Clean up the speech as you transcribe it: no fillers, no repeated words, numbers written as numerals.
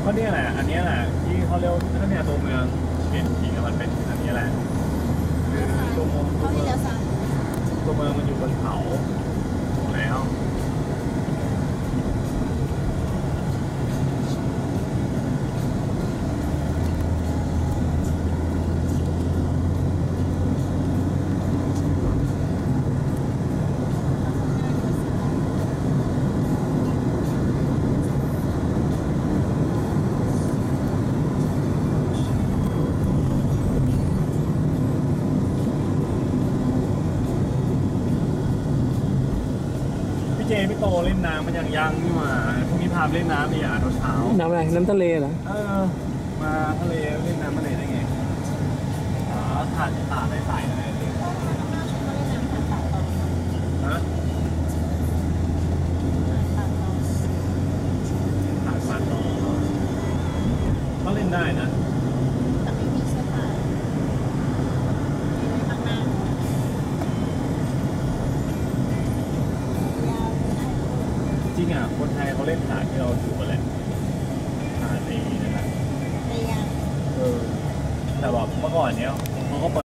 ก็เนี่ยแหละอันนี้แหละที่เขาเรียกถ้าเนี่ยตัวเมืองเปลี่ยนจริงๆมันเป็นอันนี้แหละคือตัวเมืองเขามีเลี้ยวซ้ายตัวเมืองมันอยู่บนเขาถูกแล้ว พี่เจพี่โตเล่นน้ำมันยังนี่หว่าพรุ่งนี้พาไปเล่นน้ำดีอ่ะเช้าน้ำอะไรน้ำทะเลเหรอเออมาทะเลเล่นน้ำทะเลได้ไงอ๋อถ่านตาใสๆอะไรเลยข้างหน้าชมก็เล่นน้ำผ่านเต่าตอนฮะผ่านเต่าถ่านปานนอก็เล่นได้นะแต่ไม่มีเสื้อผ้าข้างหน้ายาวเลยนะจริงอ่ะคนไทยเขาเล่นถ่านที่เราอยู่กันแหละถ่านในนั่นแหละแต่ยังเออแต่แบบเมื่อก่อนเนี้ยเขาก็